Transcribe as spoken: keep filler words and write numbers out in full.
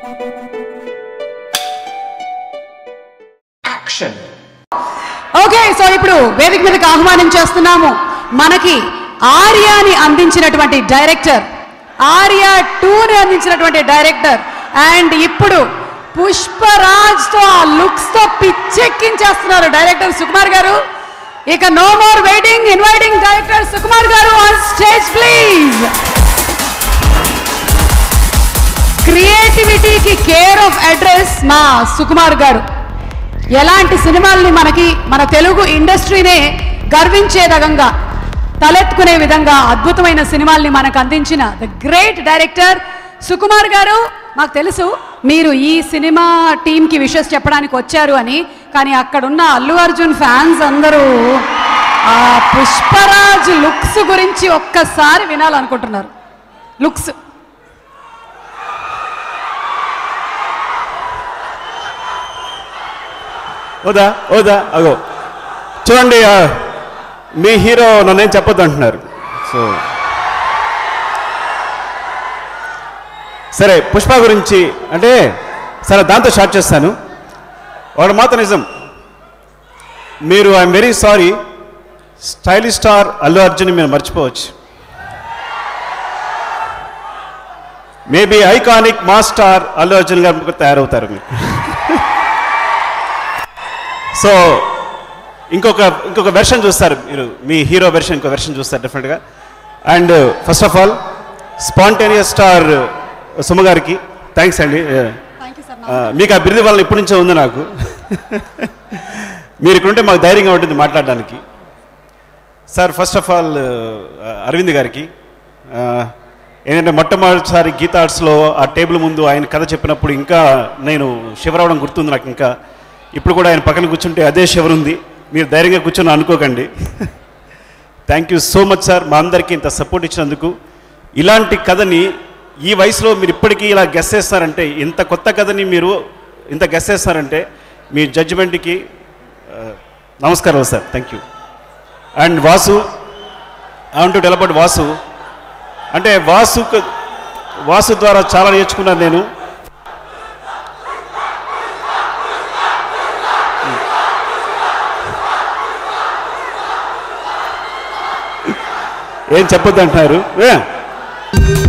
Okay, so ఇప్పుడు వేదిక మీదకి ఆహ్వానం చేస్తున్నాము మనకి ఆర్యాని అందించినటువంటి డైరెక్టర్, ఆర్యా టూని అందించినటువంటి డైరెక్టర్, అండ్ ఇప్పుడు పుష్పరాజ్ తో ఆ లుక్స్ తో పిచ్చెక్కించేస్తున్నారు డైరెక్టర్ సుకుమార్ గారు. ఇక no more waiting, inviting director Sukumar garu on stage please. క్రియేటివిటీకి కేర్ ఆఫ్ అడ్రస్ మా సుకుమార్ గారు. ఎలాంటి సినిమాల్ని మనకి మన తెలుగు ఇండస్ట్రీనే గర్వించేదగంగా తలెత్తుకునే విధంగా అద్భుతమైన సినిమాల్ని మనకు అందించిన ద గ్రేట్ డైరెక్టర్ సుకుమార్ గారు. మాకు తెలుసు మీరు ఈ సినిమా టీంకి విషెస్ చెప్పడానికి వచ్చారు అని, కానీ అక్కడున్న అల్లు అర్జున్ ఫ్యాన్స్ అందరూ ఆ పుష్పరాజ్ లుక్స్ గురించి ఒక్కసారి వినాలనుకుంటున్నారు. లుక్స్ ఓదా ఓదా అగో చూడండి, మీ హీరో నన్నేం చెప్పొద్దు అంటున్నారు. సో సరే, పుష్ప గురించి అంటే సరే దాంతో స్టార్ట్ చేస్తాను. వాడు మాత్రం నిజం, మీరు I'm very sorry, stylish star Allu Arjun మీరు మర్చిపోవచ్చు. Maybe iconic mass star Allu Arjun garu తయారవుతారు మీరు. సో ఇంకొక ఇంకొక వెర్షన్ చూస్తారు మీరు, మీ హీరో వెర్షన్ ఇంకో వెర్షన్ చూస్తారు డెఫినెట్గా. And first of all spontaneous star Suma గారికి థ్యాంక్స్ అండి. మీకు ఆ బిరుదు వల్ల ఇప్పటి నుంచే ఉంది నాకు. మీరు ఇక్కడ ఉంటే మాకు ధైర్యంగా ఉంటుంది మాట్లాడడానికి. Sir first of all Aravind గారికి ఏంటంటే మొట్టమొదటిసారి గీతా ఆర్ట్స్లో ఆ టేబుల్ ముందు ఆయన కథ చెప్పినప్పుడు ఇంకా నేను శివరావడం గుర్తుంది నాకు. ఇంకా ఇప్పుడు కూడా ఆయన పక్కన కూర్చుంటే అదే శివరుంది. మీరు ధైర్యంగా కూర్చొని అనుకోకండి. Thank you so much sir, మా అందరికీ ఇంత సపోర్ట్ ఇచ్చినందుకు. ఇలాంటి కథని ఈ వయసులో మీరు ఇప్పటికీ ఇలా గెస్ చేస్తారంటే, ఇంత కొత్త కథని మీరు ఇంత గెస్ చేస్తారంటే మీ జడ్జిమెంట్కి నమస్కారం sir. Thank you. And Vasu, I want to tell about Vasu. అంటే వాసు వాసు ద్వారా చాలా నేర్చుకున్నాను నేను. ఏం చెప్పొద్దు అంటున్నారు.